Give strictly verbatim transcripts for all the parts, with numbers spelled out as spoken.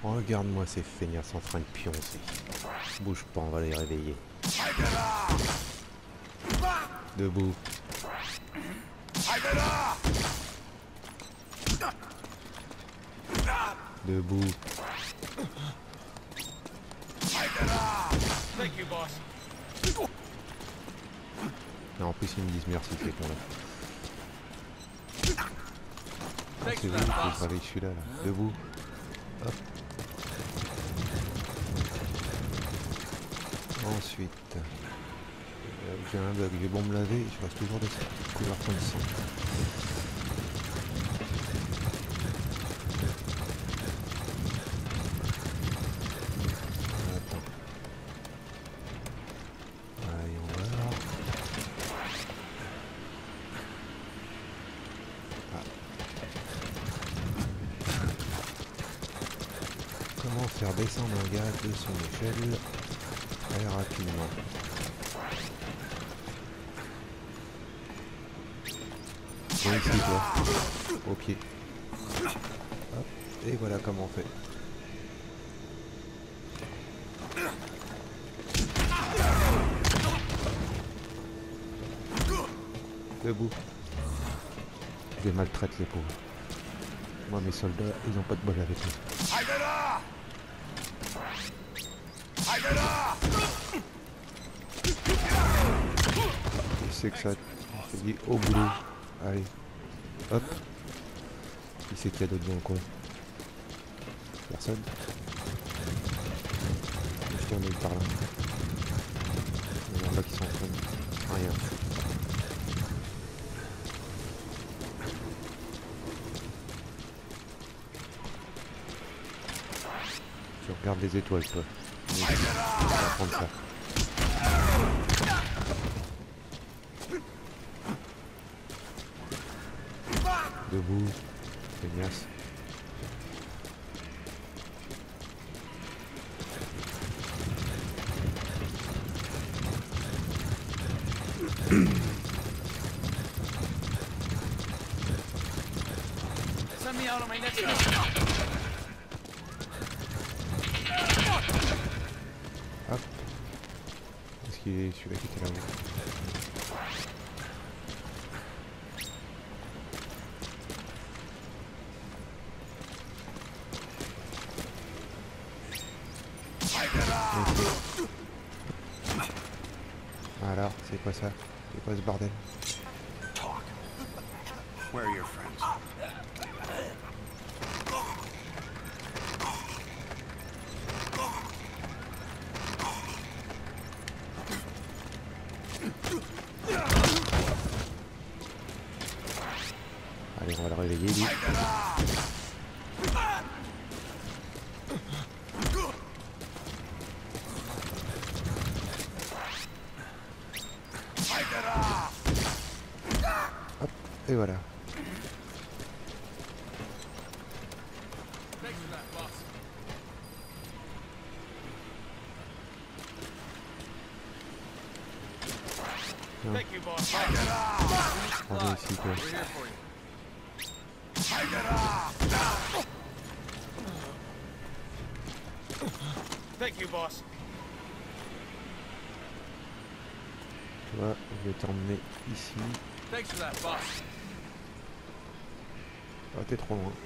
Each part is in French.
Regarde-moi ces feignasses en train de pioncer. Bouge pas, on va les réveiller. Debout. Debout. Non, en plus ils me disent merci ces cons là. Ah, c'est vrai, il faut que je réveille celui-là là. Debout. Hop. Ensuite, euh, j'ai un bug, j'ai bon me laver, je reste toujours des couverts de sang. Attends. Allez, on va voir. Ah. Comment faire descendre un gars de son échelle très rapidement? Viens ici toi, au pied. Hop, et voilà comment on fait. Debout. Je les maltraite les pauvres. Moi mes soldats, ils ont pas de bol avec eux. Je sais que ça, je te dis au boulot. Allez, hop. Qui c'est qu'il y a d'autres dans le coin? Personne. Je termine par là. Il y en a qui sont en train de rien. Tu regardes les étoiles toi. On va prendre ça. Debout, feignasse. Hop. Est-ce qu'il est celui-là qui était là-haut? Voilà, c'est quoi ça? C'est quoi ce bordel? Where are your friends? Allez, on va le réveiller lui. Hop, et voilà. Thank you, boss. Allez ici toi. Thank you, boss. Toi, je vais t'emmener ici. Thanks for that, boss. Ah, t'es trop loin.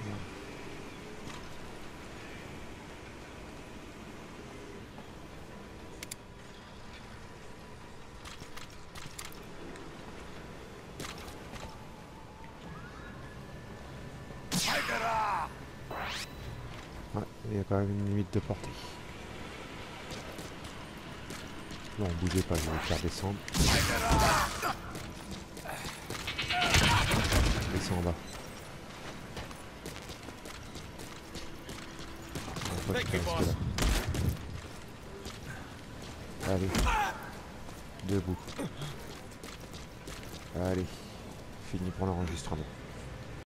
Ouais, il y a quand même une limite de portée. Bon, bougez pas, je vais le faire descendre. Descends en bas. On va pas rester là. Allez. Debout. Allez. Fini pour l'enregistrement.